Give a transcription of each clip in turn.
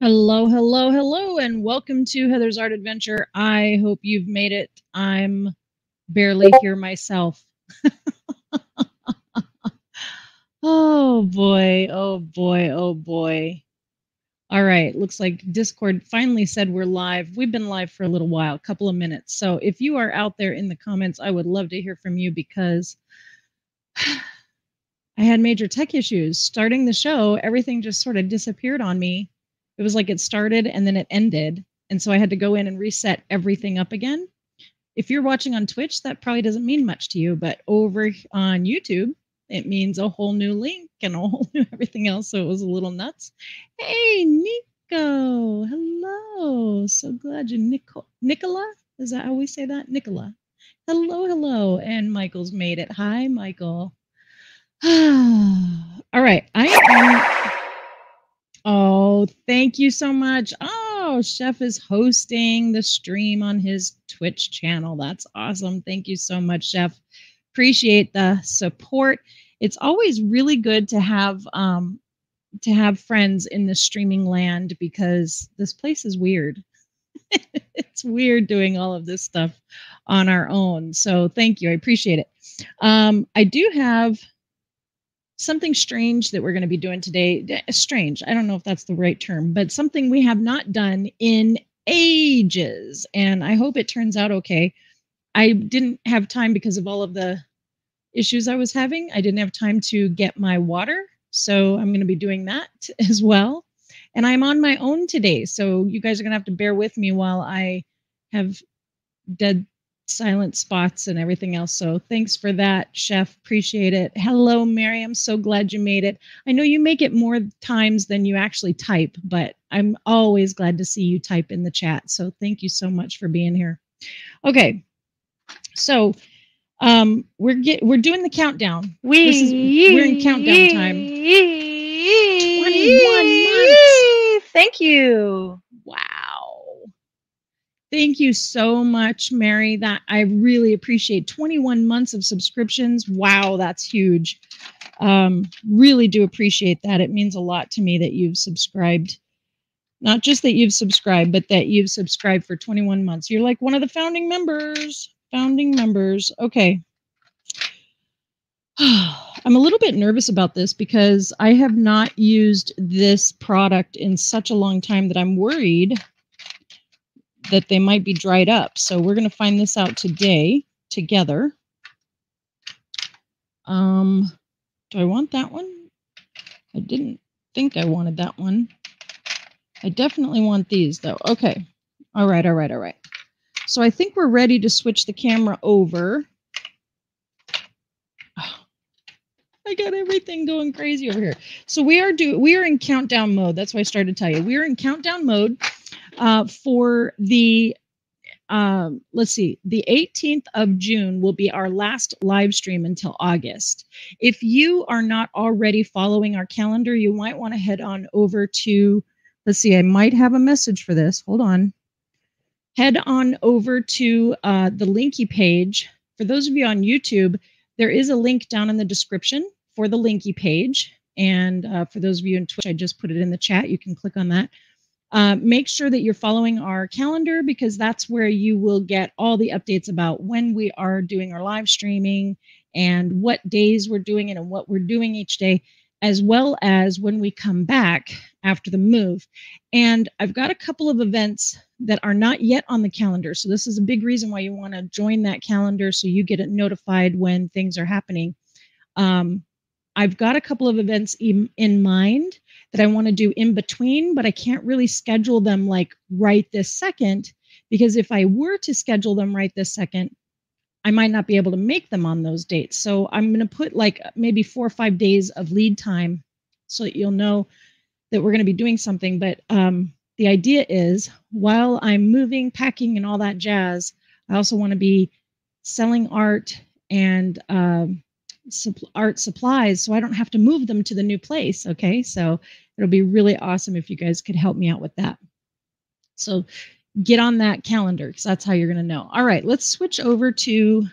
Hello, hello, hello, and welcome to Heather's Art Adventure. I hope you've made it. I'm barely here myself. Oh boy, oh boy, oh boy. All right, looks like Discord finally said we're live. We've been live for a little while, a couple of minutes. So if you are out there in the comments, I would love to hear from you because I had major tech issues. Starting the show, everything just sort of disappeared on me. It was like it started and then it ended. And so I had to go in and reset everything up again. If you're watching on Twitch, that probably doesn't mean much to you, but over on YouTube, it means a whole new link and a whole new everything else. So it was a little nuts. Hey, Nico. Hello. So glad you, Nicola? Is that how we say that? Nicola. Hello, hello. And Michael's made it. Hi, Michael. All right. Oh, thank you so much. Oh, Chef is hosting the stream on his Twitch channel. That's awesome. Thank you so much, Chef. Appreciate the support. It's always really good to have friends in the streaming land because this place is weird. It's weird doing all of this stuff on our own. So thank you. I appreciate it. I do have something strange that we're going to be doing today. Strange. I don't know if that's the right term, but something we have not done in ages. And I hope it turns out okay. I didn't have time because of all of the issues I was having. I didn't have time to get my water. So I'm going to be doing that as well. And I'm on my own today. So you guys are going to have to bear with me while I have dead silent spots and everything else. So thanks for that, Chef. Appreciate it. Hello, Mary. I'm so glad you made it. I know you make it more times than you actually type, but I'm always glad to see you type in the chat. So thank you so much for being here. Okay. So we're doing the countdown. We're in countdown time. 21 months. Thank you. Wow. Thank you so much, Mary. That I really appreciate. 21 months of subscriptions. Wow, that's huge. Really do appreciate that. It means a lot to me that you've subscribed. Not just that you've subscribed, but that you've subscribed for 21 months. You're like one of the founding members. Founding members. Okay. I'm a little bit nervous about this because I have not used this product in such a long time that I'm worried that they might be dried up. So we're going to find this out today together. Do I want that one? I didn't think I wanted that one. I definitely want these though. Okay. All right. All right. All right. So I think we're ready to switch the camera over. Oh, I got everything going crazy over here. So we are in countdown mode. That's why I started to tell you. We are in countdown mode for the let's see, the 18th of June will be our last live stream until August. If you are not already following our calendar, you might want to head on over to, let's see, I might have a message for this. Hold on. Head on over to the Linky page. For those of you on YouTube, there is a link down in the description for the Linky page. And for those of you in Twitch, I just put it in the chat. You can click on that. Make sure that you're following our calendar because that's where you will get all the updates about when we are doing our live streaming and what days we're doing it and what we're doing each day, as well as when we come back after the move. And I've got a couple of events that are not yet on the calendar. So this is a big reason why you want to join that calendar so you get notified when things are happening. I've got a couple of events in mind that I want to do in between, but I can't really schedule them like right this second, because if I were to schedule them right this second, I might not be able to make them on those dates. So I'm going to put like maybe 4 or 5 days of lead time so that you'll know that we're going to be doing something. But the idea is while I'm moving, packing, and all that jazz, I also want to be selling art and art supplies so I don't have to move them to the new place. Okay, so it'll be really awesome if you guys could help me out with that. So get on that calendar because that's how you're going to know. All right, let's switch over to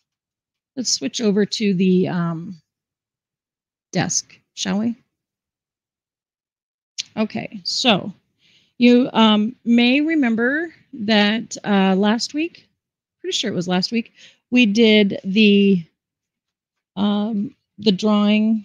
the desk, shall we? Okay, so You may remember that last week, pretty sure it was last week, we did the drawing.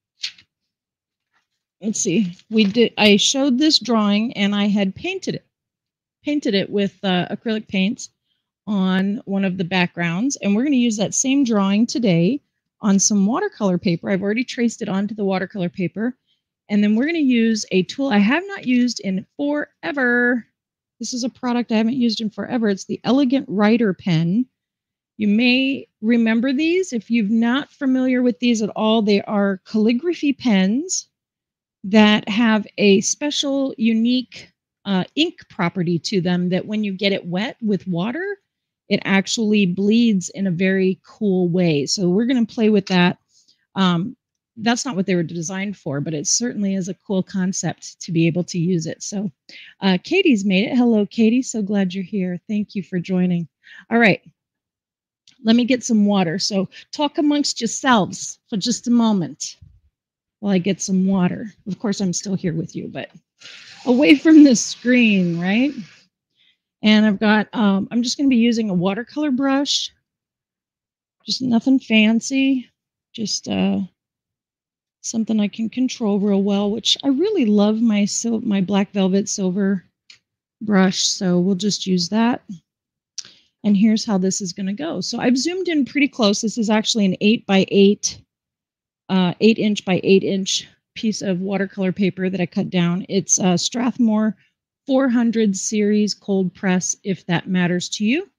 Let's see, I showed this drawing and I had painted it with acrylic paints on one of the backgrounds, and we're going to use that same drawing today on some watercolor paper. I've already traced it onto the watercolor paper, and then we're going to use a tool I have not used in forever. This is a product I haven't used in forever. It's the Elegant Writer Pen. You may remember these. If you're not familiar with these at all, they are calligraphy pens that have a special, unique ink property to them that when you get it wet with water, it actually bleeds in a very cool way. So we're going to play with that. That's not what they were designed for, but it certainly is a cool concept to be able to use it. So Katie's made it. Hello, Katie. So glad you're here. Thank you for joining. All right. Let me get some water. So talk amongst yourselves for just a moment while I get some water. Of course, I'm still here with you, but away from the screen, right? And I've got, I'm just going to be using a watercolor brush, just nothing fancy, just something I can control real well, which I really love my black velvet silver brush. So we'll just use that. And here's how this is going to go. So I've zoomed in pretty close. This is actually an 8 by 8 inch by 8 inch piece of watercolor paper that I cut down. It's Strathmore 400 series cold press, if that matters to you.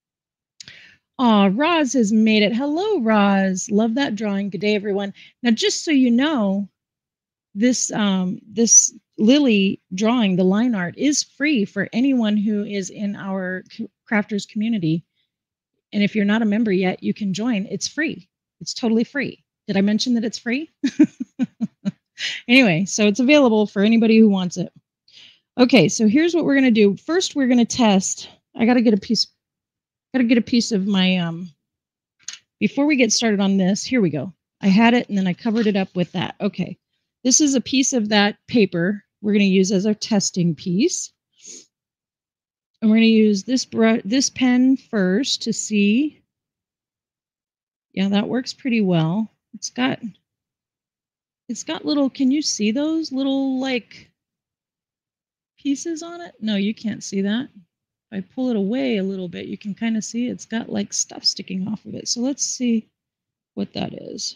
Roz has made it. Hello, Roz. Love that drawing. Good day, everyone. Now, just so you know, this this Lily drawing, the line art, is free for anyone who is in our crafters community. And if you're not a member yet, you can join. It's free. It's totally free. Did I mention that it's free? Anyway, so it's available for anybody who wants it. Okay, so here's what we're going to do. First, we're going to test. I got to get a piece of my, before we get started on this, here we go. I had it and then I covered it up with that. Okay, this is a piece of that paper we're going to use as our testing piece. And we're going to use this pen first to see. Yeah, that works pretty well. It's got little, can you see those little like pieces on it? No, you can't see that. If I pull it away a little bit, you can kind of see it's got like stuff sticking off of it. So let's see what that is.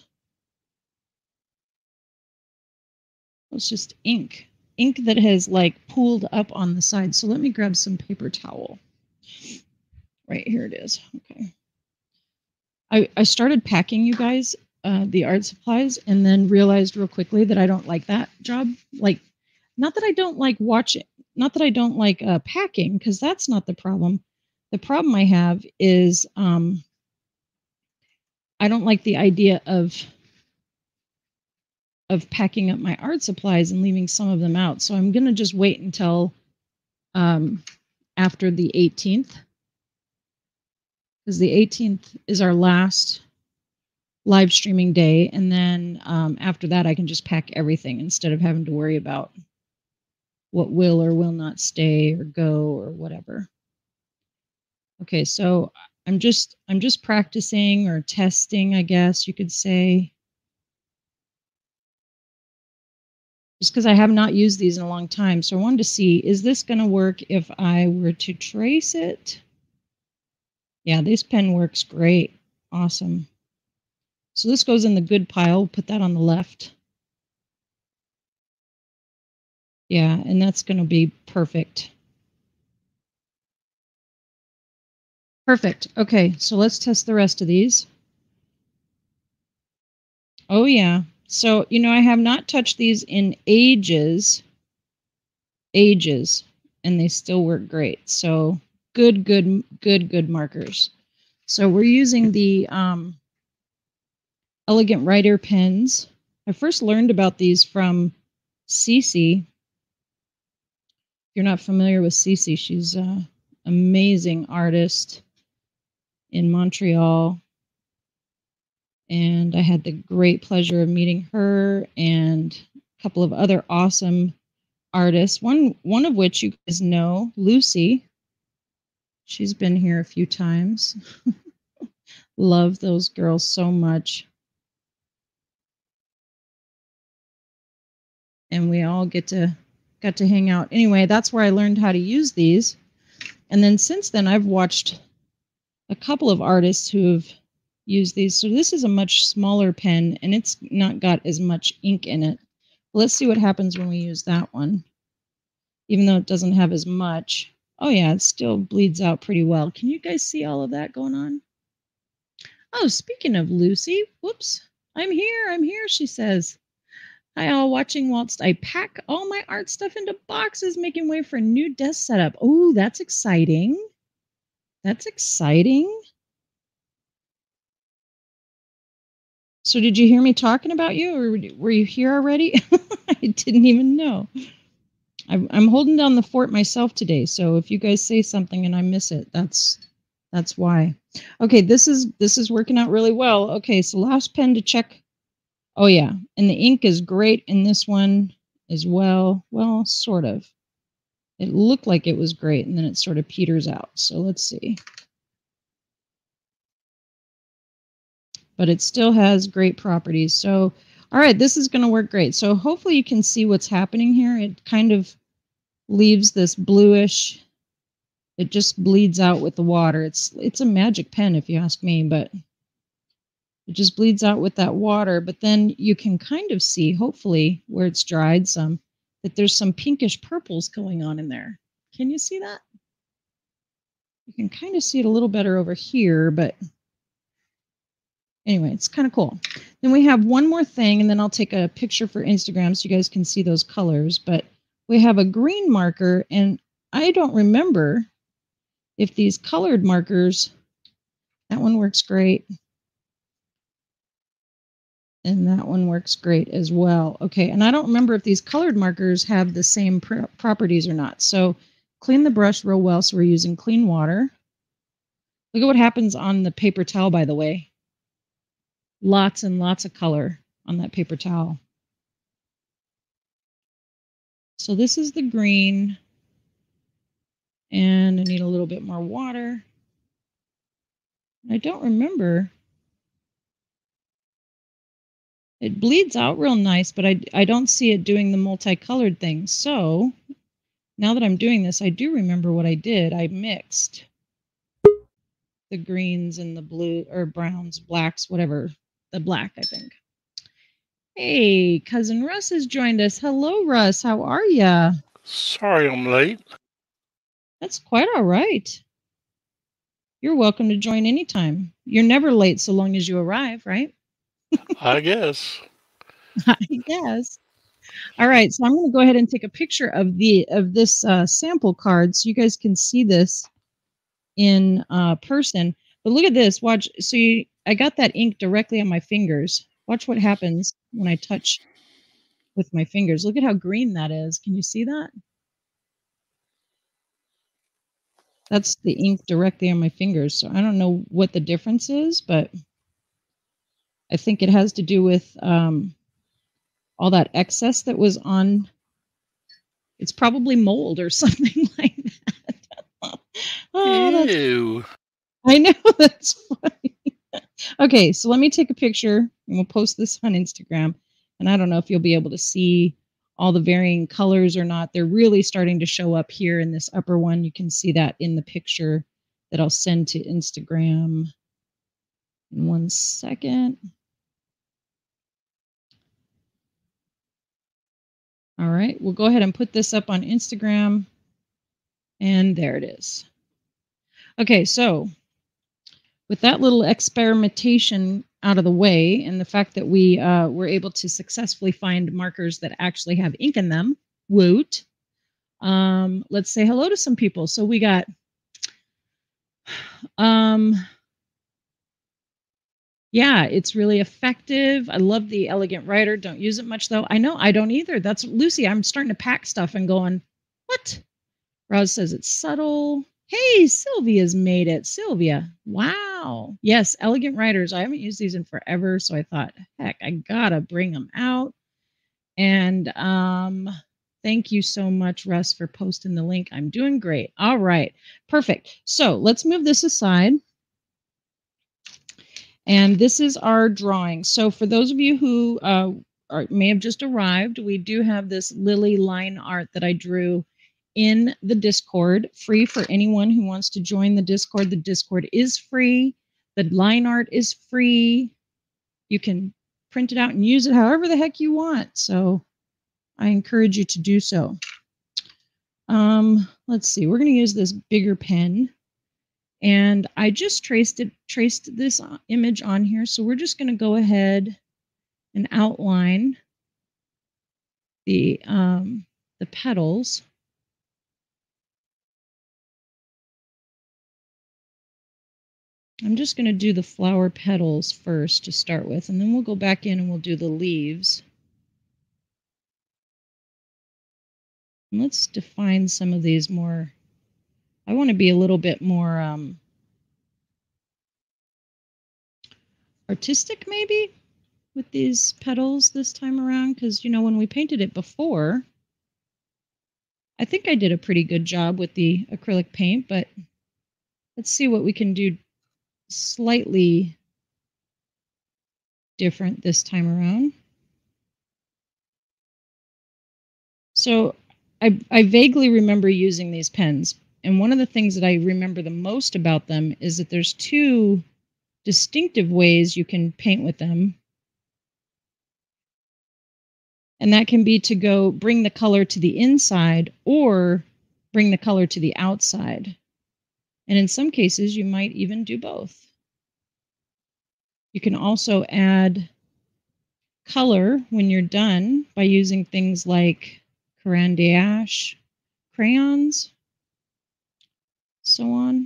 It's just ink that has like pooled up on the side. So let me grab some paper towel. Right, here it is. Okay. I started packing, you guys, the art supplies, and then realized real quickly that I don't like that job. Like, not that I don't like watching, not that I don't like packing, because that's not the problem. The problem I have is I don't like the idea of packing up my art supplies and leaving some of them out. So I'm going to just wait until after the 18th, because the 18th is our last live streaming day. And then after that, I can just pack everything instead of having to worry about what will or will not stay or go or whatever. Okay, so I'm just practicing or testing, I guess you could say. Just because I have not used these in a long time. So I wanted to see, is this going to work if I were to trace it? Yeah, this pen works great. Awesome. So this goes in the good pile. We'll put that on the left. Yeah, and that's going to be perfect. Perfect. Okay, so let's test the rest of these. Oh, yeah. So, you know, I have not touched these in ages, and they still work great. So good markers. So we're using the Elegant Writer pens. I first learned about these from Cece. If you're not familiar with Cece, she's an amazing artist in Montreal. And I had the great pleasure of meeting her and a couple of other awesome artists, one of which you guys know, Lucy. She's been here a few times. Love those girls so much. And we all got to hang out. Anyway, that's where I learned how to use these. And then since then, I've watched a couple of artists who have used these. So this is a much smaller pen, and it's not got as much ink in it. Let's see what happens when we use that one. Even though it doesn't have as much. Oh yeah, it still bleeds out pretty well. Can you guys see all of that going on? Oh, speaking of Lucy, whoops, I'm here, she says. Hi all, watching whilst I pack all my art stuff into boxes, making way for a new desk setup. Oh, that's exciting. That's exciting. So did you hear me talking about you, or were you here already? I didn't even know. I'm holding down the fort myself today, so if you guys say something and I miss it, that's why. Okay, this is working out really well. Okay, so last pen to check. Oh yeah, and the ink is great in this one as well. Well, sort of. It looked like it was great, and then it sort of peters out. So let's see. But it still has great properties. So, all right, this is going to work great. So hopefully you can see what's happening here. It kind of leaves this bluish. It just bleeds out with the water. It's a magic pen if you ask me, but it just bleeds out with that water. But then you can kind of see, hopefully, where it's dried some, that there's some pinkish purples going on in there. Can you see that? You can kind of see it a little better over here, but anyway, it's kind of cool. Then we have one more thing, and then I'll take a picture for Instagram so you guys can see those colors. But we have a green marker, and I don't remember if these colored markers, that one works great. And that one works great as well. Okay, and I don't remember if these colored markers have the same properties or not. So clean the brush real well. So we're using clean water. Look at what happens on the paper towel, by the way. Lots and lots of color on that paper towel. So this is the green. And I need a little bit more water. I don't remember. It bleeds out real nice, but I don't see it doing the multicolored thing. So now that I'm doing this, I do remember what I did. I mixed the greens and the blue, or browns, blacks, whatever. The black, I think. Hey, cousin Russ has joined us. Hello, Russ. How are ya? Sorry I'm late. That's quite all right. You're welcome to join anytime. You're never late so long as you arrive, right? I guess. I guess. All right, so I'm going to go ahead and take a picture of this sample card so you guys can see this in person. But look at this. Watch. So I got that ink directly on my fingers. Watch what happens when I touch with my fingers. Look at how green that is. Can you see that? That's the ink directly on my fingers. So I don't know what the difference is, but I think it has to do with all that excess that was on. It's probably mold or something like that. Oh, Ew. I know, that's funny. Okay, so let me take a picture and we'll post this on Instagram. And I don't know if you'll be able to see all the varying colors or not. They're really starting to show up here in this upper one. You can see that in the picture that I'll send to Instagram in 1 second. All right, we'll go ahead and put this up on Instagram. And there it is. Okay, so with that little experimentation out of the way, and the fact that we were able to successfully find markers that actually have ink in them, woot, let's say hello to some people. So we got, yeah, it's really effective. I love the Elegant Writer. Don't use it much, though. I know, I don't either. That's Lucy. I'm starting to pack stuff and going, what? Roz says it's subtle. Hey, Sylvia's made it. Sylvia, wow. Yes, Elegant Writers. I haven't used these in forever, so I thought, heck, I gotta bring them out. And Thank you so much, Russ, for posting the link. I'm doing great. All right, perfect. So let's move this aside. And this is our drawing. So for those of you who may have just arrived, we do have this lily line art that I drew in the Discord, free for anyone who wants to join the Discord. The Discord is free. The line art is free. You can print it out and use it however the heck you want. So I encourage you to do so. Let's see. We're going to use this bigger pen. And I just traced this image on here. So we're just going to go ahead and outline the petals. I'm just going to do the flower petals first to start with, and then we'll go back in and we'll do the leaves. And let's define some of these more. I want to be a little bit more artistic maybe with these petals this time around, because, you know, when we painted it before, I think I did a pretty good job with the acrylic paint, but let's see what we can do slightly different this time around. So I vaguely remember using these pens, and one of the things that I remember the most about them is that there's two distinctive ways you can paint with them. And that can be to go bring the color to the inside or bring the color to the outside. And in some cases, you might even do both. You can also add color when you're done by using things like Caran d'Ache crayons, so on.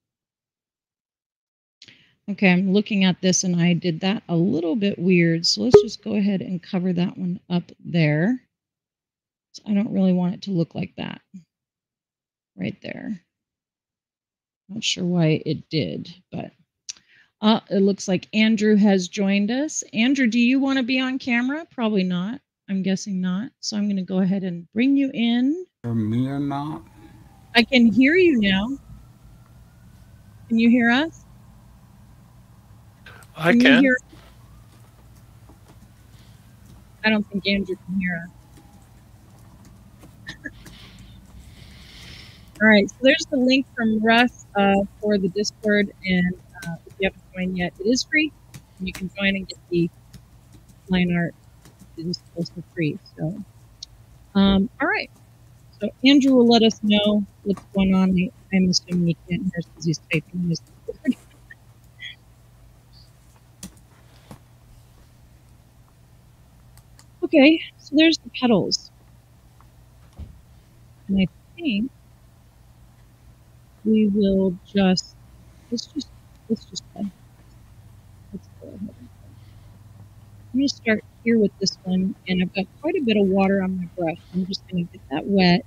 Okay, I'm looking at this and I did that a little bit weird. So let's just go ahead and cover that one up there. So I don't really want it to look like that right there. Not sure why it did, but it looks like Andrew has joined us. Andrew, do you want to be on camera? Probably not. I'm guessing not. So I'm going to go ahead and bring you in. For me or not? I can hear you now. Can you hear us? I can. I don't think Andrew can hear us. All right, so there's the link from Russ for the Discord, and if you haven't joined yet, it is free, and you can join and get the line art. It is also free. So, all right. So Andrew will let us know what's going on. I'm assuming he can't hear us because he's typing his Discord. Okay, so there's the petals, and I think we will just let's just play. Let's go ahead. I'm going to start here with this one, and I've got quite a bit of water on my brush. I'm just going to get that wet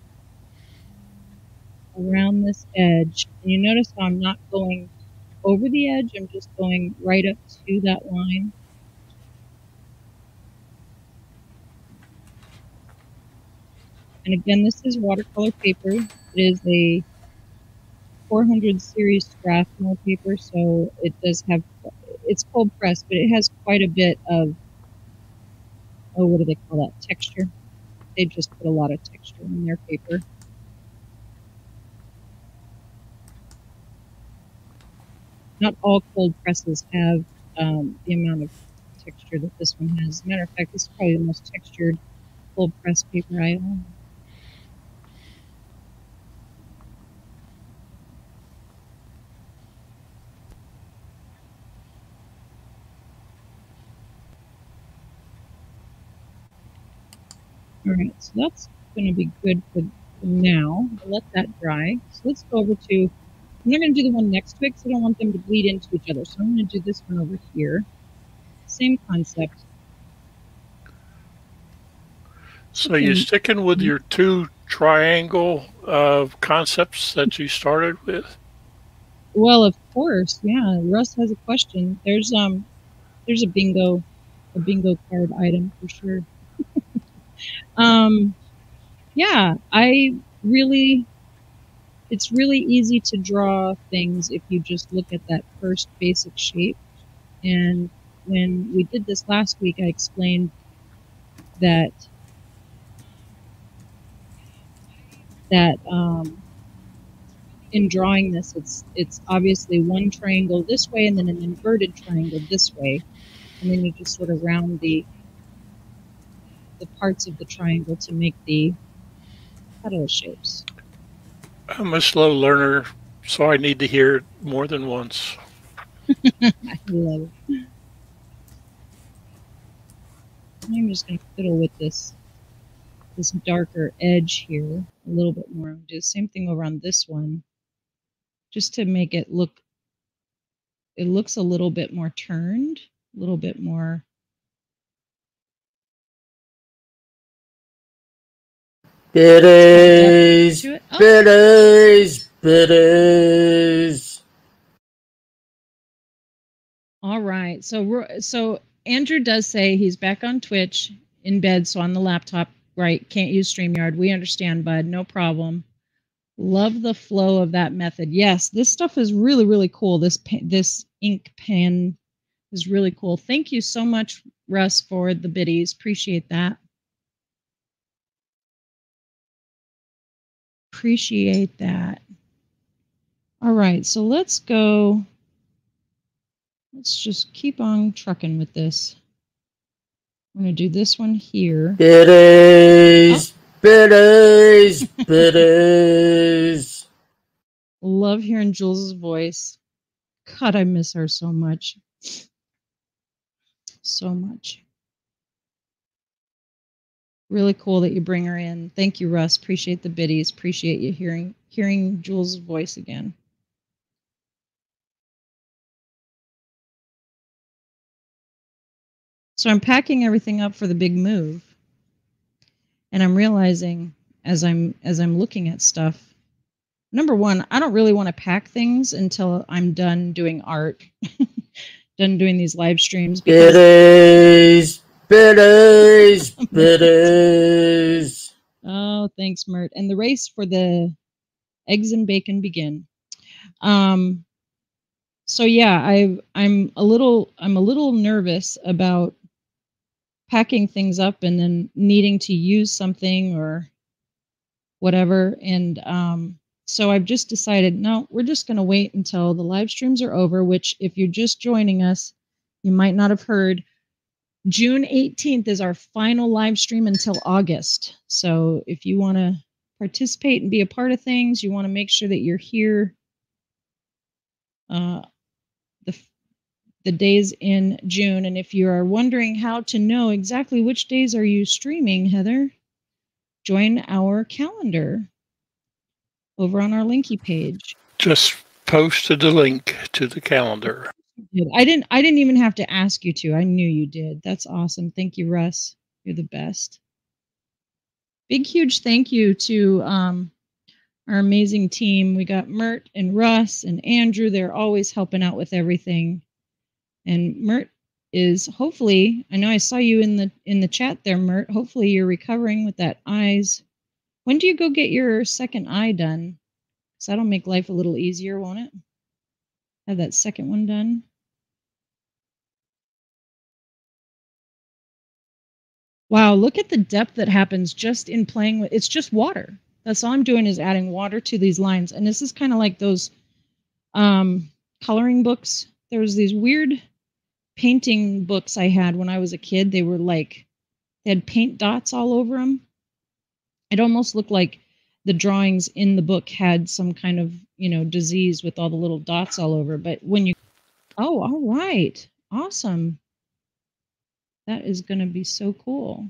around this edge. And you notice how I'm not going over the edge, I'm just going right up to that line. And again, this is watercolor paper. It is a 400 series Strathmore paper, so it does have, it's cold pressed, but it has quite a bit of, oh, what do they call that, texture. They just put a lot of texture in their paper. Not all cold presses have the amount of texture that this one has. As a matter of fact, this is probably the most textured cold press paper I own. All right, so that's going to be good for now. I'll let that dry. So let's go over to, I'm not going to do the one next to it because I don't want them to bleed into each other. So I'm going to do this one over here. Same concept. So you're sticking with your two triangle concepts that you started with? Well, of course, yeah. Russ has a question. There's a bingo card item for sure. Yeah, it's really easy to draw things if you just look at that first basic shape. And when we did this last week, I explained that in drawing this, it's obviously one triangle this way and then an inverted triangle this way, and then you just sort of round the parts of the triangle to make the petal shapes. I'm a slow learner, so I need to hear it more than once. I love it. I'm just going to fiddle with this darker edge here a little bit more. I'll do the same thing over on this one, just to make it look. It looks a little bit more turned, a little bit more. Biddies, biddies, biddies. All right. So Andrew does say he's back on Twitch in bed, so on the laptop, right? Can't use StreamYard. We understand, bud. No problem. Love the flow of that method. Yes, this stuff is really, really cool. This ink pen is really cool. Thank you so much, Russ, for the biddies. Appreciate that. Appreciate that. All right, so let's go. Let's just keep on trucking with this. I'm going to do this one here. Biddies, biddies, biddies. Love hearing Jules' voice. God, I miss her so much. So much. Really cool that you bring her in. Thank you, Russ. Appreciate the biddies. Appreciate you hearing Jules' voice again. So I'm packing everything up for the big move. And I'm realizing as I'm looking at stuff, number one, I don't really want to pack things until I'm done doing art, done doing these live streams. Biddies, biddies, biddies. Oh, thanks, Mert. And the race for the eggs and bacon begin. So yeah, I'm a little nervous about packing things up and then needing to use something or whatever. And so I've just decided, no, we're just going to wait until the live streams are over, which if you're just joining us, you might not have heard. June 18th is our final live stream until August. So if you want to participate and be a part of things, you want to make sure that you're here the days in June. And if you are wondering how to know exactly which days are you streaming, Heather, join our calendar over on our Linky page. Just posted a link to the calendar. I didn't even have to ask you to. I knew you did. That's awesome. Thank you, Russ. You're the best. Big, huge thank you to our amazing team. We got Mert and Russ and Andrew. They're always helping out with everything. And Mert is hopefully, I know I saw you in the chat there, Mert. Hopefully you're recovering with that eyes. When do you go get your second eye done? Because that'll make life a little easier, won't it? Have that second one done. Wow, look at the depth that happens just in playing with, it's just water. That's all I'm doing is adding water to these lines. And this is kind of like those coloring books. There was these weird painting books I had when I was a kid. They were like, they had paint dots all over them. It almost looked like the drawings in the book had some kind of, disease with all the little dots all over. But when you, oh, all right. Awesome. That is going to be so cool.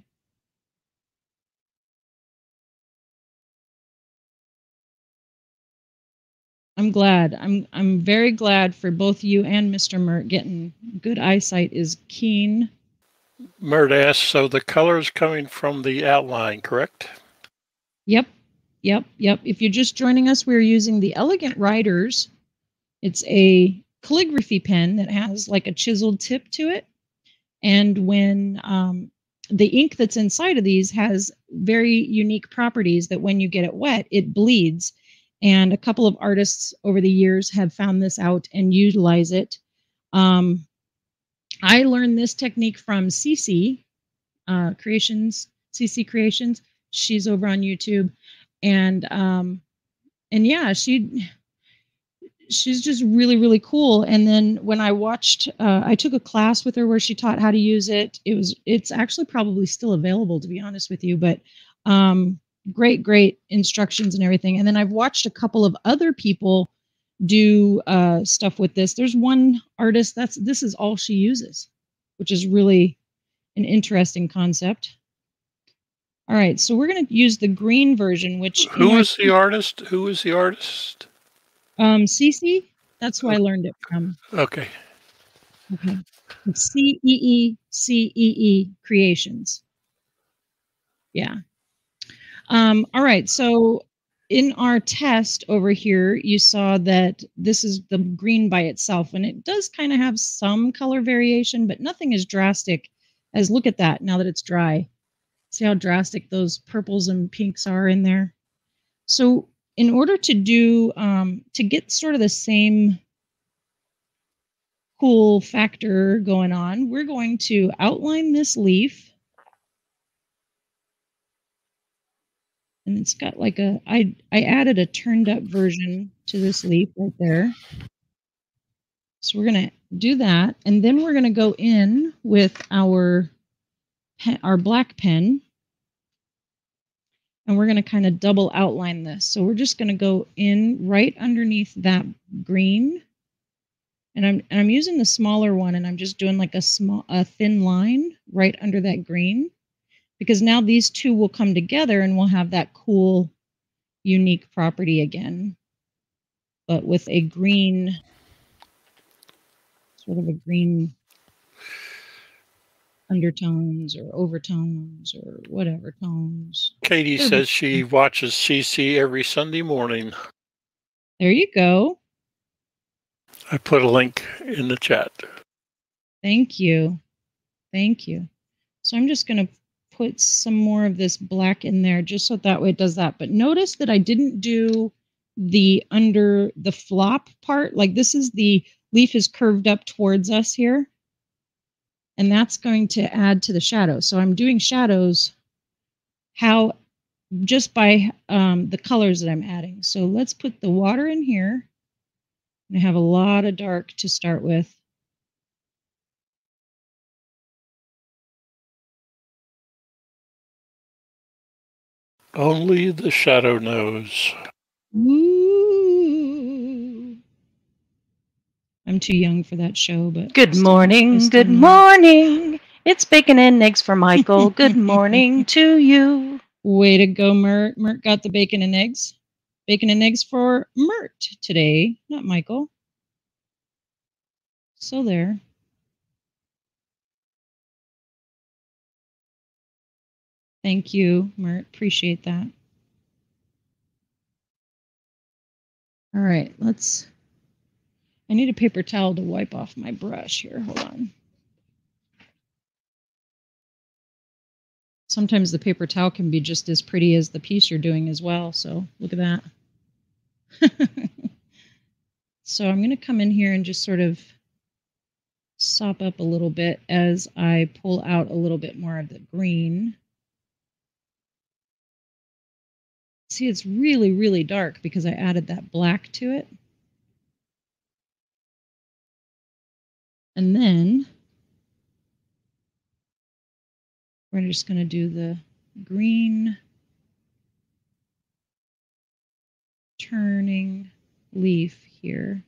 I'm glad. I'm very glad for both you and Mr. Mert getting good eyesight is keen. Mert asks, so the color is coming from the outline, correct? Yep. If you're just joining us, we're using the Elegant Writers. It's a calligraphy pen that has like a chiseled tip to it. And when the ink that's inside of these has very unique properties that when you get it wet, it bleeds. And a couple of artists over the years have found this out and utilize it. I learned this technique from CC Creations, CC Creations. She's over on YouTube, and yeah, she's just really, really cool. And then when I watched, I took a class with her where she taught how to use it. It's actually probably still available, to be honest with you, but great instructions and everything. And then I've watched a couple of other people do stuff with this. There's one artist this is all she uses, which is really an interesting concept. All right, so we're going to use the green version, which Who is the artist? Who is the artist? CC. That's who I learned it from. Okay. Okay. It's CEE Creations. Yeah. All right. So in our test over here, you saw that this is the green by itself, and it does kind of have some color variation, but nothing as drastic as, look at that now that it's dry. See how drastic those purples and pinks are in there? So in order to do, to get sort of the same cool factor going on, we're going to outline this leaf. And it's got like I added a turned up version to this leaf right there. So we're going to do that. And then we're going to go in with our black pen. And we're going to kind of double outline this. So we're just going to go in right underneath that green. And I'm using the smaller one, and I'm just doing like a thin line right under that green, because now these two will come together and we'll have that cool, unique property again, but with a green, sort of a green undertones or overtones or whatever tones. Katie says she watches CC every Sunday morning. There you go. I put a link in the chat. Thank you. Thank you. So I'm just going to put some more of this black in there just so that way it does that. But notice that I didn't do the under the flop part. Like, this is the leaf is curved up towards us here. And that's going to add to the shadow. So I'm doing shadows just by the colors that I'm adding. So let's put the water in here. I have a lot of dark to start with. Only the shadow knows. Ooh. I'm too young for that show, but good morning, good morning. It's bacon and eggs for Michael. Good morning to you. Way to go, Mert. Mert got the bacon and eggs. Bacon and eggs for Mert today, not Michael. So there. Thank you, Mert. Appreciate that. All right, I need a paper towel to wipe off my brush here. Hold on. Sometimes the paper towel can be just as pretty as the piece you're doing as well. So look at that. So I'm going to come in here and just sort of sop up a little bit as I pull out a little bit more of the green. See, it's really, really dark because I added that black to it. And then we're just going to do the green turning leaf here.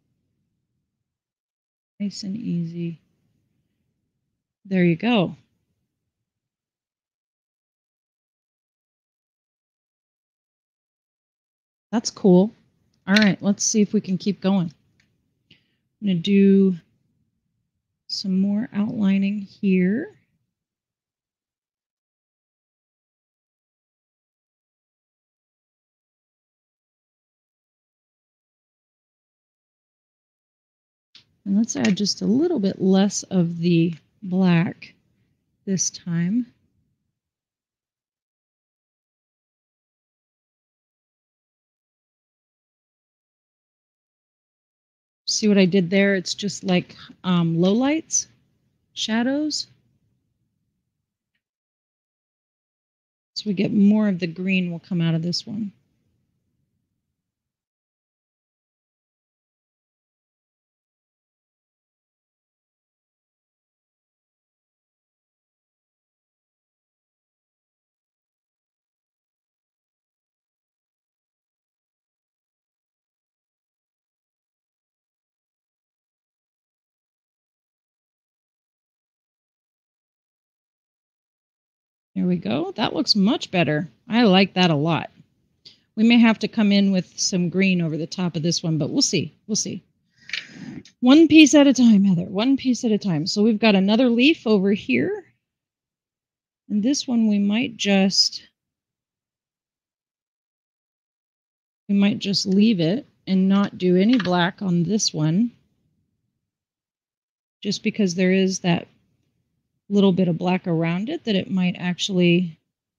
Nice and easy. There you go. That's cool. All right, let's see if we can keep going. I'm going to do some more outlining here. And let's add just a little bit less of the black. this time. See what I did there? It's just like low lights, shadows. So we get more of the green will come out of this one. There we go. That looks much better. I like that a lot. We may have to come in with some green over the top of this one, but we'll see. We'll see. One piece at a time, Heather. One piece at a time. So we've got another leaf over here. And this one we might just leave it and not do any black on this one. Just because there is that little bit of black around it that it might actually,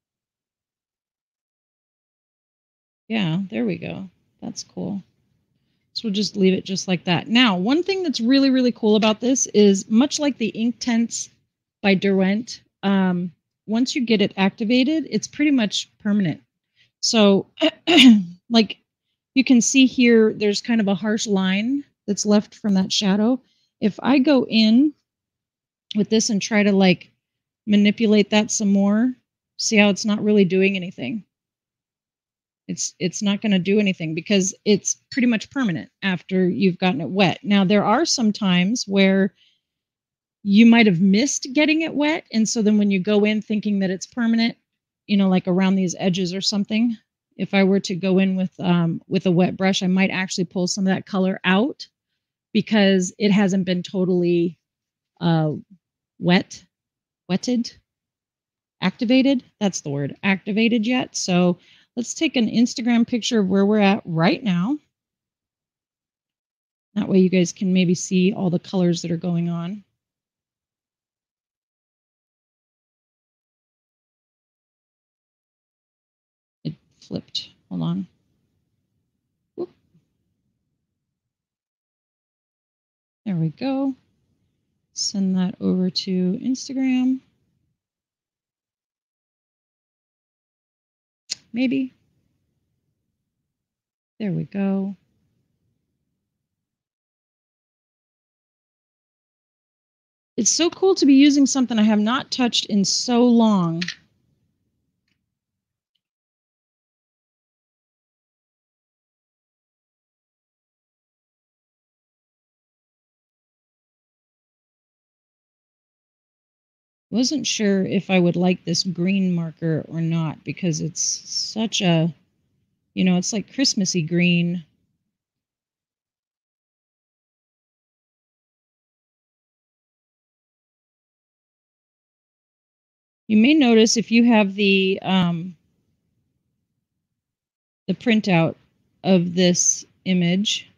yeah, there we go. That's cool. So we'll just leave it just like that. Now, one thing that's really, really cool about this is much like the ink tents by Derwent, once you get it activated, it's pretty much permanent. So like you can see here, there's kind of a harsh line that's left from that shadow. If I go in with this and try to like manipulate that some more, see how it's not really doing anything. It's not going to do anything because it's pretty much permanent after you've gotten it wet. Now, there are some times where you might have missed getting it wet. And so then when you go in thinking that it's permanent, you know, like around these edges or something, if I were to go in with a wet brush, I might actually pull some of that color out because it hasn't been totally activated. That's the word, activated yet. So let's take an Instagram picture of where we're at right now. That way you guys can maybe see all the colors that are going on. It flipped. Hold on. Whoop. There we go. Send that over to Instagram. Maybe. There we go. It's so cool to be using something I have not touched in so long. Wasn't sure if I would like this green marker or not because it's such a, you know, it's like Christmassy green. You may notice if you have the printout of this image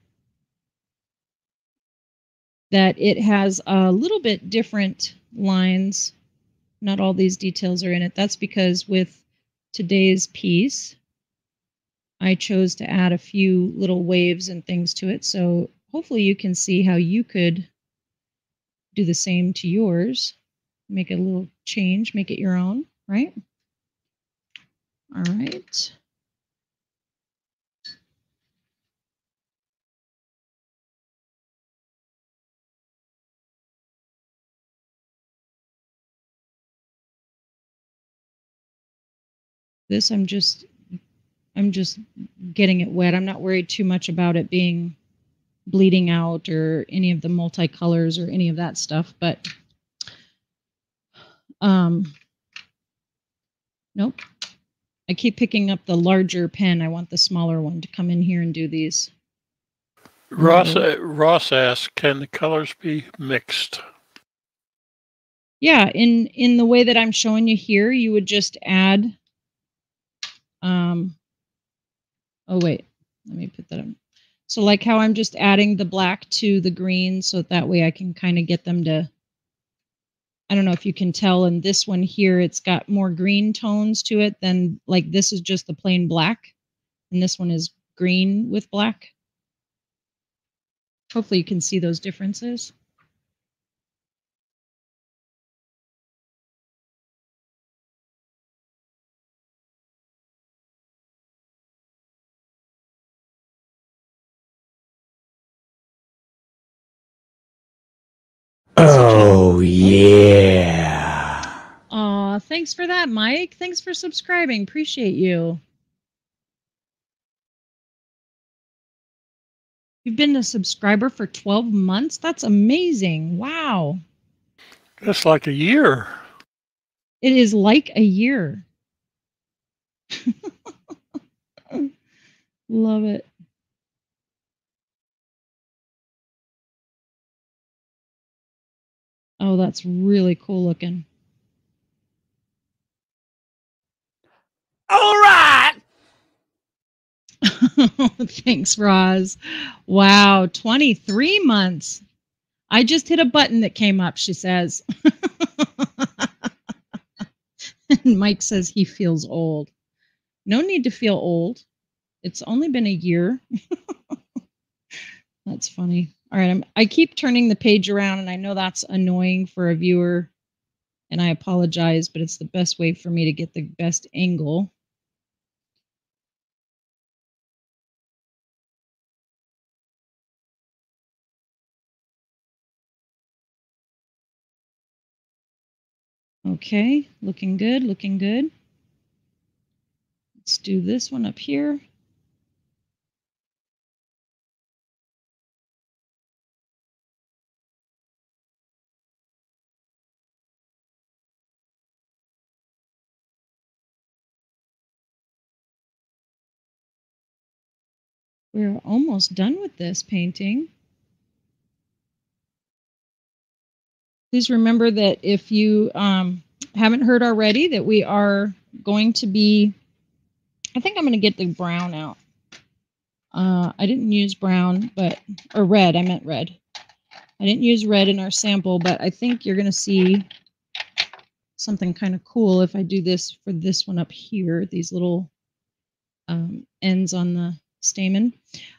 that it has a little bit different lines. Not all these details are in it. That's because with today's piece, I chose to add a few little waves and things to it. So hopefully you can see how you could do the same to yours. Make a little change, make it your own, right? All right. This I'm just getting it wet. I'm not worried too much about it being bleeding out or any of the multicolors or any of that stuff, but nope. I keep picking up the larger pen. I want the smaller one to come in here and do these. Ross asks, can the colors be mixed? Yeah, in the way that I'm showing you here, you would just add oh wait, let me put that on. So like how I'm just adding the black to the green so that way I can kind of get them to, I don't know if you can tell in this one here, it's got more green tones to it than like this is just the plain black. And this one is green with black. Hopefully you can see those differences. Oh, yeah. Aw, thanks for that, Mike. Thanks for subscribing. Appreciate you. You've been a subscriber for 12 months? That's amazing. Wow. That's like a year. It is like a year. Love it. Oh, that's really cool looking. All right. Thanks, Roz. Wow, 23 months. I just hit a button that came up, she says. And Mike says he feels old. No need to feel old. It's only been a year. That's funny. All right, I keep turning the page around, and I know that's annoying for a viewer, and I apologize, but it's the best way for me to get the best angle. Okay, looking good, looking good. Let's do this one up here. We're almost done with this painting. Please remember that if you haven't heard already, that we are going to be, I think I'm going to get the brown out. I didn't use brown, or red, I meant red. I didn't use red in our sample, but I think you're going to see something kind of cool if I do this for this one up here, these little ends on the stamen.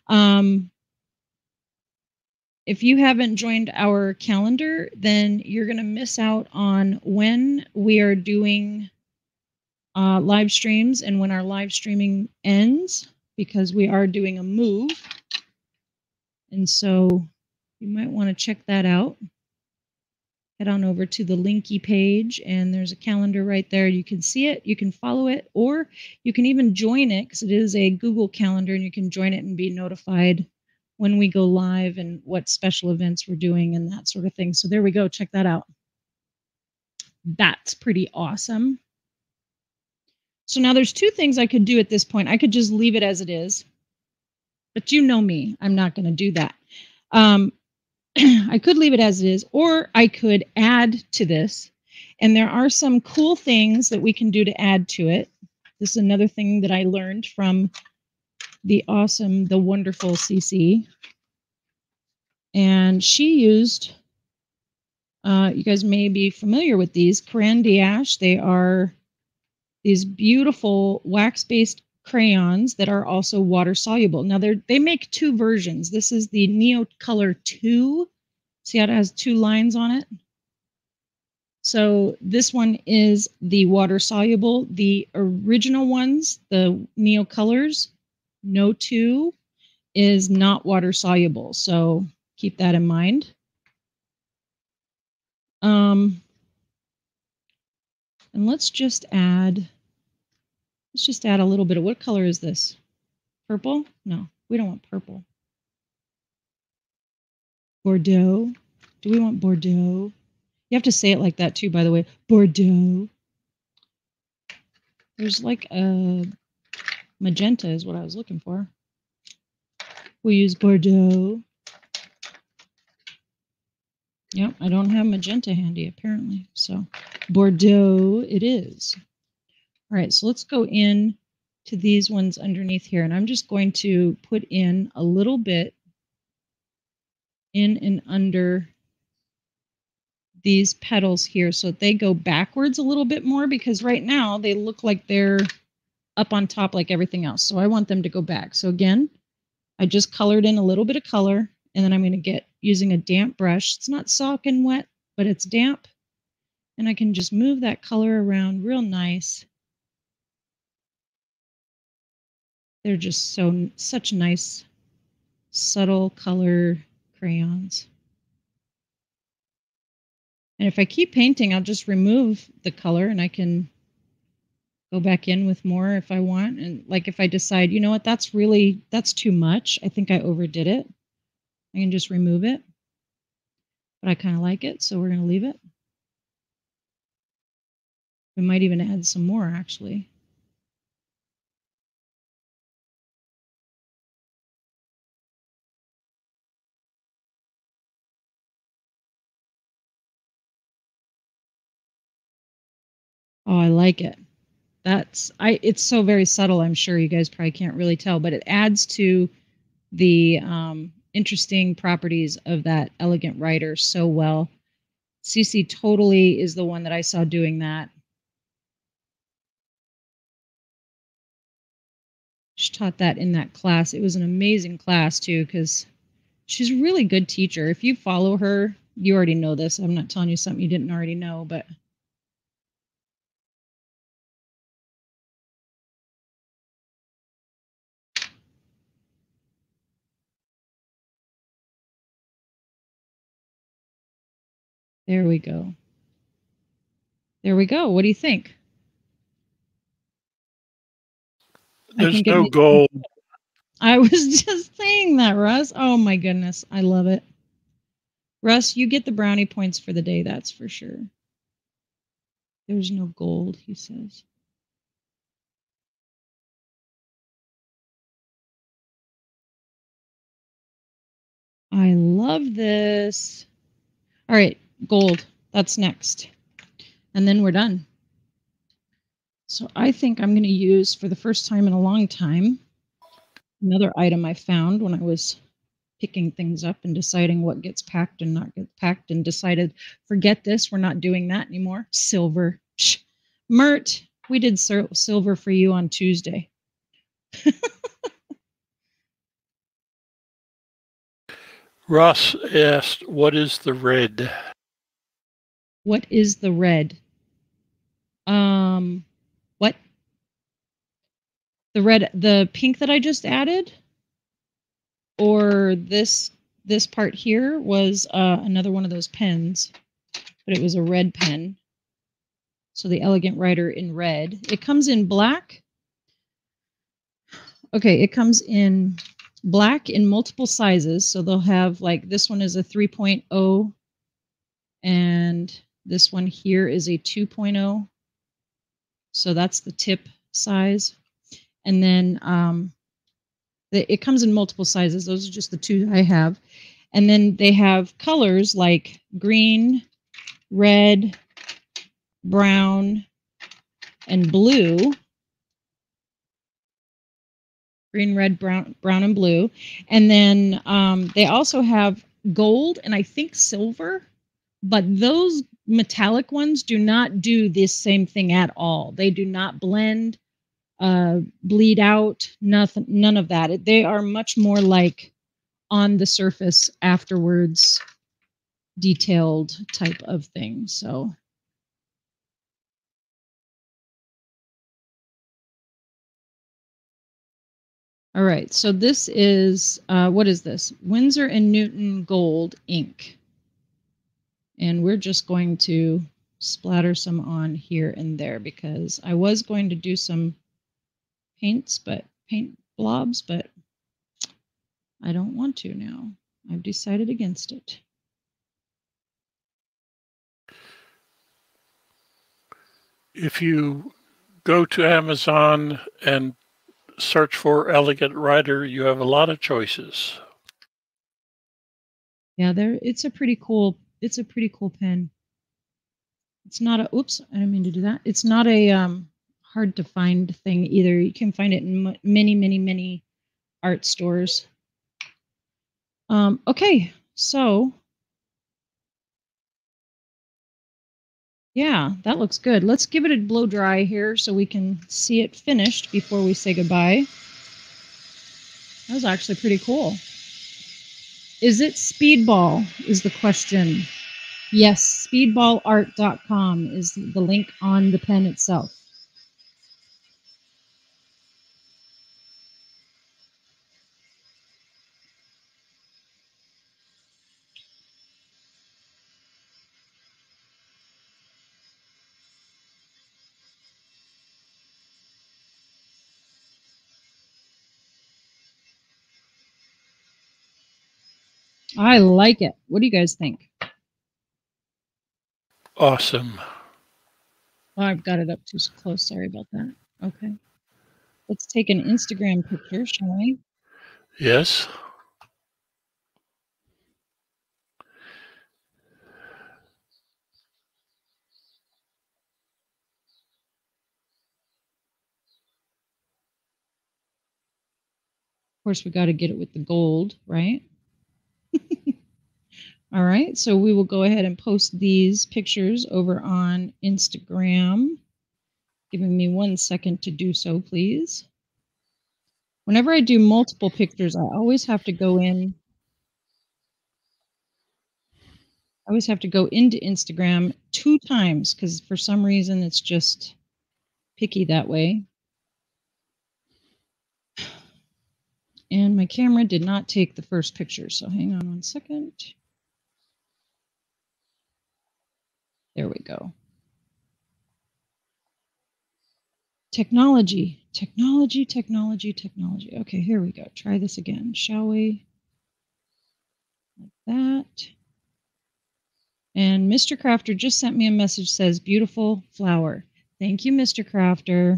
If you haven't joined our calendar, then you're going to miss out on when we are doing live streams and when our live streaming ends, because we are doing a move. And so you might want to check that out. Head on over to the Linky page, and there's a calendar right there. You can see it, you can follow it, or you can even join it, because it is a Google Calendar, and you can join it and be notified when we go live and what special events we're doing and that sort of thing. So there we go. Check that out. That's pretty awesome. So now there's two things I could do at this point. I could just leave it as it is, but you know me, I'm not going to do that. I could leave it as it is, or I could add to this. And there are some cool things that we can do to add to it. This is another thing that I learned from the awesome, the wonderful CC. And she used, you guys may be familiar with these, Kraaft Shaak. They are these beautiful wax-based crayons that are also water soluble. Now they make two versions. This is the Neo Color 2. See how it has two lines on it? So this one is the water soluble. The original ones, the Neo Colors, No 2, is not water soluble. So keep that in mind. And let's just add a little bit of, what color is this? Purple? No, we don't want purple. Bordeaux. Do we want Bordeaux? You have to say it like that too, by the way. Bordeaux. There's like a magenta is what I was looking for. We'll use Bordeaux. Yep, I don't have magenta handy apparently. So Bordeaux it is. All right, so let's go in to these ones underneath here. And I'm just going to put in a little bit in and under these petals here so that they go backwards a little bit more, because right now they look like they're up on top like everything else. So I want them to go back. So again, I just colored in a little bit of color, and then I'm going to get using a damp brush. It's not soaking wet, but it's damp. And I can just move that color around real nice. They're just such nice, subtle color crayons. And if I keep painting, I'll just remove the color and I can go back in with more if I want. And like if I decide, you know what, that's too much. I think I overdid it. I can just remove it. But I kind of like it, so we're going to leave it. We might even add some more, actually. Oh, I like it. It's so very subtle. I'm sure you guys probably can't really tell, but it adds to the interesting properties of that elegant writer so well. Cece totally is the one that I saw doing that. She taught that in that class. It was an amazing class too, because she's a really good teacher. If you follow her, you already know this. I'm not telling you something you didn't already know, but there we go. There we go. What do you think? There's no gold. I was just saying that, Russ. Oh my goodness. I love it. Russ, you get the brownie points for the day, that's for sure. There's no gold, he says. I love this. All right, gold. That's next. And then we're done. So I think I'm going to use, for the first time in a long time, another item I found when I was picking things up and deciding what gets packed and not gets packed, and decided, forget this, we're not doing that anymore. Silver. Psh. Mert, we did silver for you on Tuesday. Ross asked, what is the red? What is the red? What? The red, the pink that I just added? Or this part here was another one of those pens, but it was a red pen. So the elegant writer in red. It comes in black. Okay, it comes in black in multiple sizes. So they'll have, like, this one is a 3.0 and this one here is a 2.0. So that's the tip size. And then it comes in multiple sizes. Those are just the two I have. And then they have colors like green, red, brown, and blue. Green, red, brown, and blue. And then they also have gold and I think silver. But those metallic ones do not do this same thing at all. They do not blend, bleed out, nothing, none of that. They are much more like on the surface afterwards, detailed type of thing. So. All right, so this is, what is this? Winsor & Newton Gold ink. And we're just going to splatter some on here and there because I was going to do some paint blobs, but I don't want to now. I've decided against it. If you go to Amazon and search for elegant writer, you have a lot of choices. Yeah, it's a pretty cool pen. It's not a, oops, I didn't mean to do that. It's not a hard to find thing either. You can find it in many art stores. Okay, so Yeah, that looks good. Let's give it a blow dry here so we can see it finished before we say goodbye. That was actually pretty cool. Is it Speedball is the question. Yes, speedballart.com is the link on the pen itself. I like it. What do you guys think? Awesome. Oh, I've got it up too close. Sorry about that. Okay. Let's take an Instagram picture, shall we? Yes. Of course, we got to get it with the gold, right? All right, so we will go ahead and post these pictures over on Instagram. Giving me 1 second to do so, please. Whenever I do multiple pictures, I always have to go in. I always have to go into Instagram 2 times because for some reason it's just picky that way. And my camera did not take the first picture, so hang on 1 second. There we go. Technology. Okay, here we go. Try this again, shall we? Like that. And Mr. Crafter just sent me a message, says, beautiful flower. Thank you, Mr. Crafter.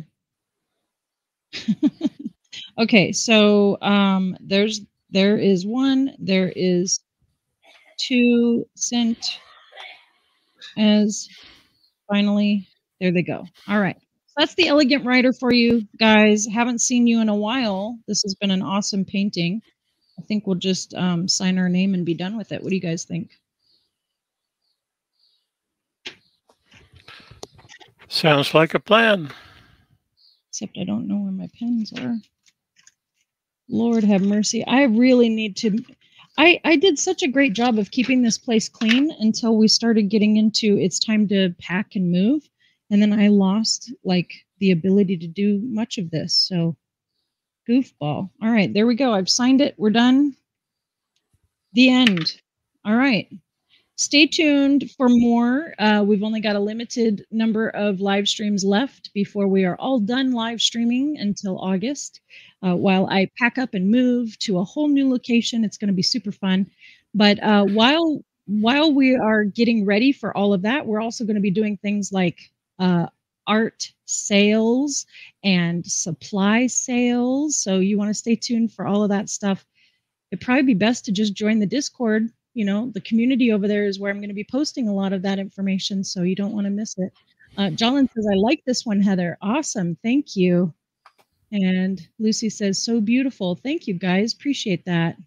Okay, so there is 1, there is 2 sent as finally, there they go. All right. So that's the Elegant Writer for you guys. Haven't seen you in a while. This has been an awesome painting. I think we'll just sign our name and be done with it. What do you guys think? Sounds like a plan. Except I don't know where my pens are. Lord have mercy. I really need to. I did such a great job of keeping this place clean until we started getting into it's time to pack and move. And then I lost like the ability to do much of this. So goofball. All right, there we go. I've signed it. We're done. The end. All right. Stay tuned for more. We've only got a limited number of live streams left before we are all done live streaming until August. While I pack up and move to a whole new location, it's going to be super fun. But while we are getting ready for all of that, we're also going to be doing things like art sales and supply sales. So you want to stay tuned for all of that stuff. It'd probably be best to just join the Discord. You know, the community over there is where I'm going to be posting a lot of that information, so you don't want to miss it. Jolyn says, I like this one, Heather. Awesome. Thank you. And Lucy says, so beautiful. Thank you, guys. Appreciate that.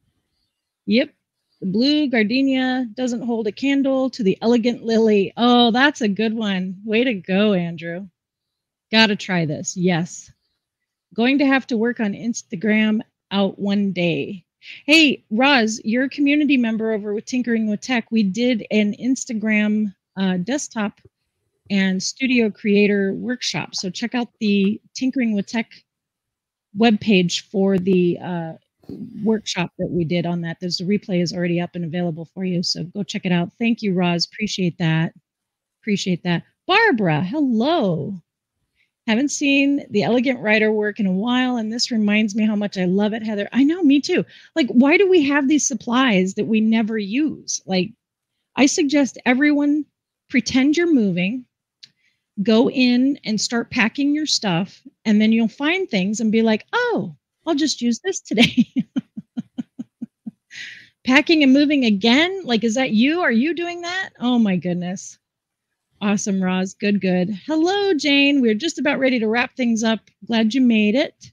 Yep. The blue gardenia doesn't hold a candle to the elegant lily. Oh, that's a good one. Way to go, Andrew. Got to try this. Yes. Going to have to work on Instagram out one day. Hey, Roz, you're a community member over with Tinkering with Tech. We did an Instagram desktop and studio creator workshop. So check out the Tinkering with Tech webpage for the workshop that we did on that. There's a replay is already up and available for you. So go check it out. Thank you, Roz. Appreciate that. Appreciate that. Barbara, hello. Haven't seen the Elegant Writer work in a while, and this reminds me how much I love it, Heather. I know, me too. Like, why do we have these supplies that we never use? Like, I suggest everyone pretend you're moving, go in and start packing your stuff, and then you'll find things and be like, oh, I'll just use this today. Packing and moving again? Like, is that you? Are you doing that? Oh, my goodness. Awesome, Roz. Good, good. Hello, Jane. We're just about ready to wrap things up. Glad you made it.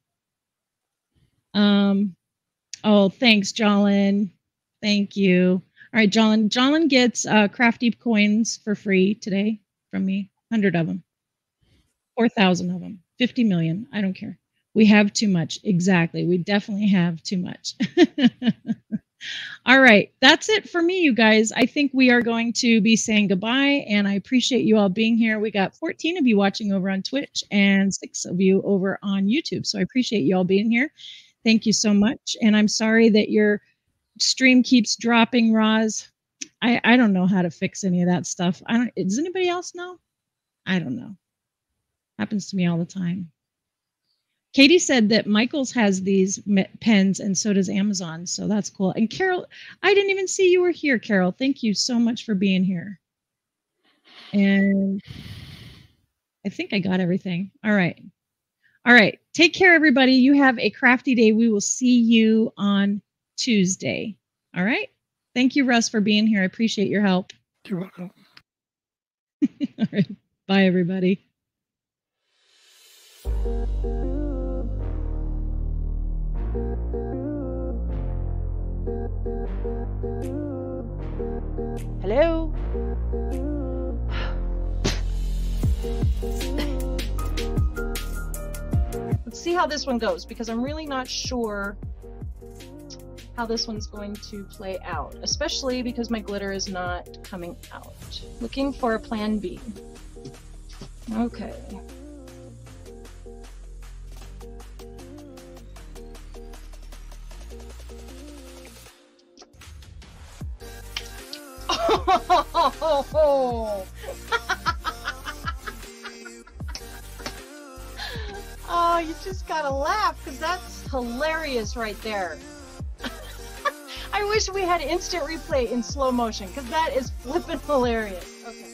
Oh, thanks, Jolyn. Thank you. All right, Jolyn. Jolyn gets Kraaft Deep coins for free today from me. 100 of them. 4,000 of them. 50 million. I don't care. We have too much. Exactly. We definitely have too much. All right. That's it for me, you guys. I think we are going to be saying goodbye, and I appreciate you all being here. We got 14 of you watching over on Twitch and 6 of you over on YouTube. So I appreciate you all being here. Thank you so much. And I'm sorry that your stream keeps dropping, Roz. I don't know how to fix any of that stuff. Does anybody else know? I don't know. Happens to me all the time. Katie said that Michaels has these pens, and so does Amazon. So that's cool. And Carol, I didn't even see you were here, Carol. Thank you so much for being here. And I think I got everything. All right. All right. Take care, everybody. You have a crafty day. We will see you on Tuesday. All right. Thank you, Russ, for being here. I appreciate your help. You're welcome. All right. Bye, everybody. Hello? Let's see how this one goes, because I'm really not sure how this one's going to play out, especially because my glitter is not coming out. Looking for a plan B. Okay. Oh, you just gotta laugh, because that's hilarious right there. I wish we had instant replay in slow motion, because that is flippin' hilarious. Okay.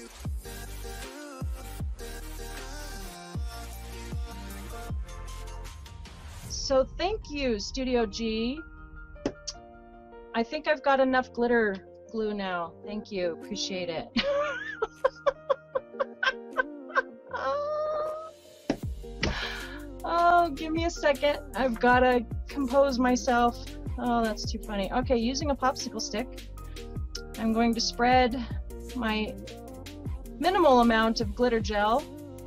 So thank you, Studio G. I think I've got enough glitter glue now. Thank you. Appreciate it. Oh, give me a second. I've got to compose myself. Oh, that's too funny. Okay, using a popsicle stick, I'm going to spread my minimal amount of glitter gel.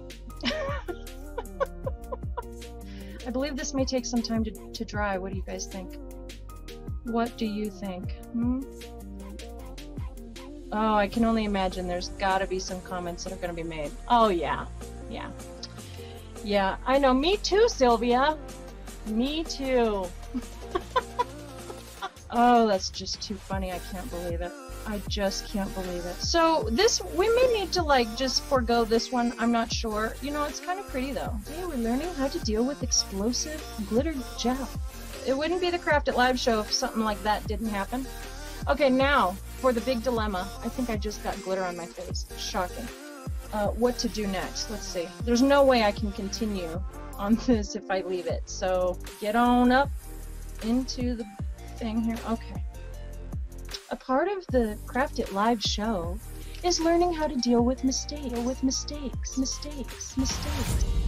I believe this may take some time to dry. What do you guys think? What do you think? Oh, I can only imagine there's got to be some comments that are going to be made. Oh, yeah. Yeah. Yeah, I know. Me too, Sylvia. Me too. Oh, that's just too funny. I can't believe it. I just can't believe it. So this, we may need to like just forego this one. I'm not sure. You know, it's kind of pretty though. Today we're learning how to deal with explosive glitter gel. It wouldn't be the Kraaft It Live show if something like that didn't happen. Okay, now for the big dilemma. I think I just got glitter on my face. Shocking. What to do next? Let's see. There's no way I can continue on this if I leave it. So get on up into the thing here. Okay. A part of the Kraaft It Live show is learning how to deal with mistakes.